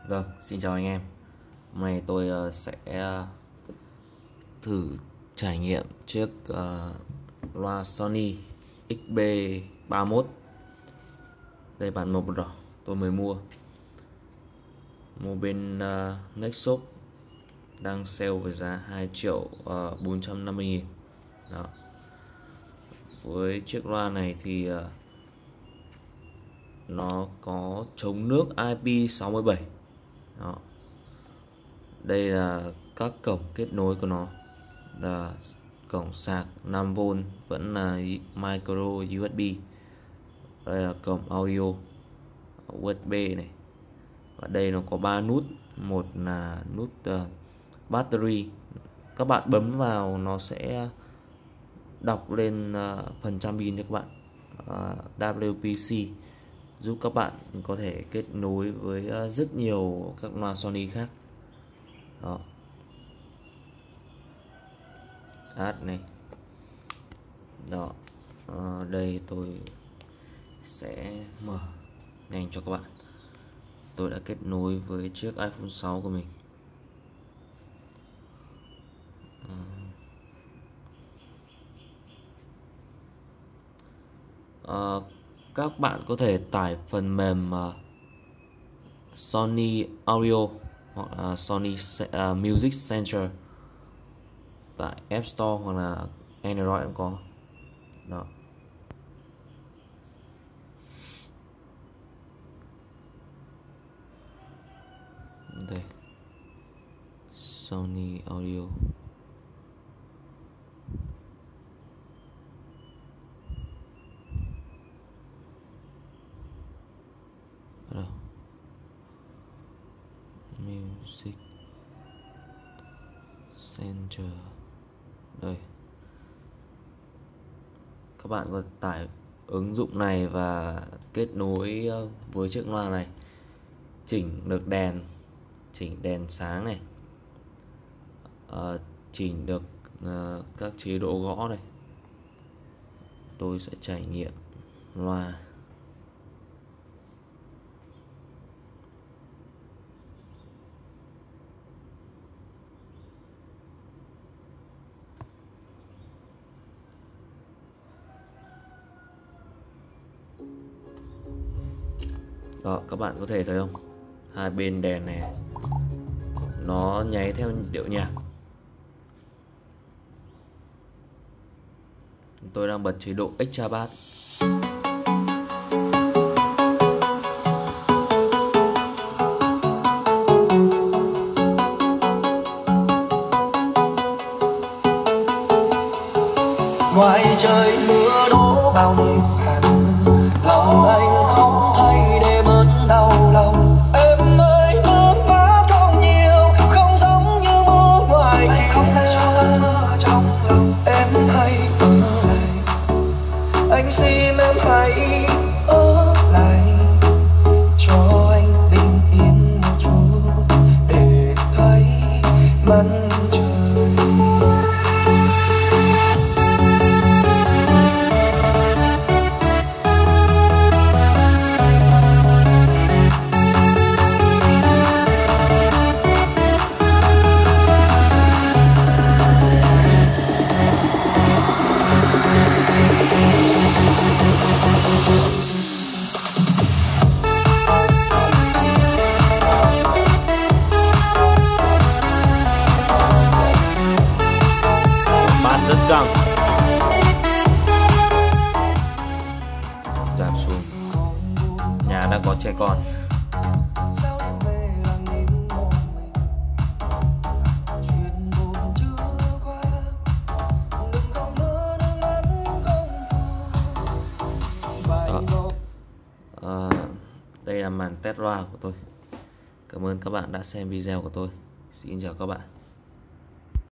Vâng, xin chào anh em. Hôm nay tôi sẽ thử trải nghiệm chiếc loa Sony XB31. Đây bản màu đỏ, tôi mới mua bên Nextshop, đang sale với giá 2.450.000. Đó. Với chiếc loa này thì nó có chống nước IP67. Đó. Đây là các cổng kết nối của nó, là cổng sạc 5V vẫn là micro USB. Đây là cổng audio USB này, và đây nó có 3 nút. Một là nút battery, các bạn bấm vào nó sẽ đọc lên phần trăm pin cho các bạn. WPC giúp các bạn có thể kết nối với rất nhiều các loa Sony khác. Đó. Add này. Đó. Đây tôi sẽ mở nhanh cho các bạn. Tôi đã kết nối với chiếc iPhone 6 của mình. Các bạn có thể tải phần mềm Sony Audio hoặc là Sony Music Center tại App Store hoặc là Android cũng có. Đó. Đây, Sony Audio. Đâu? Music Center. Đây, các bạn có tải ứng dụng này và kết nối với chiếc loa này, chỉnh được đèn, chỉnh đèn sáng này, chỉnh được các chế độ gõ này. Tôi sẽ trải nghiệm loa. Đó, các bạn có thể thấy không? Hai bên đèn này nó nháy theo điệu nhạc. Tôi đang bật chế độ Extra Bass. Ngoài trời mưa đổ vào mình hẳn, lòng anh không thấy để bớt đau lòng. Em ơi, nước mắt không nhiều, không giống như mưa ngoài kia. Không thể cho cơn mưa trong lòng. Em hãy ở lại, anh xin em hãy ở lại, cho anh bình yên một chút để thấy mặt trời. Rất căng. Giảm xuống. Nhà đang có trẻ con. Đây là màn test loa của tôi. Cảm ơn các bạn đã xem video của tôi. Xin chào các bạn.